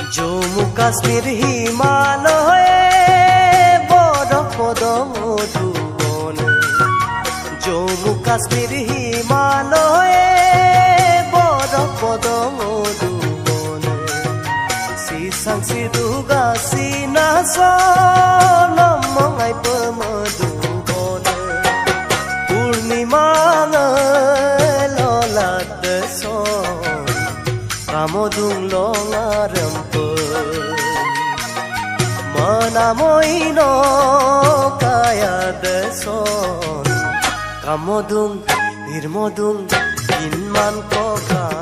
জম্মু কাশ্মীৰ হিমালয়ে বৰফ মধুবনে জম্মু কাশ্মীৰ হিমালয়ে বৰফ মধুবনে সিসাং সিদুগা সিনাস নমঙাই মধুবনে পূৰ্ণিমা ললাত Kamodung longarempe Manamoino kaya deson Kamodung irmodung inman koka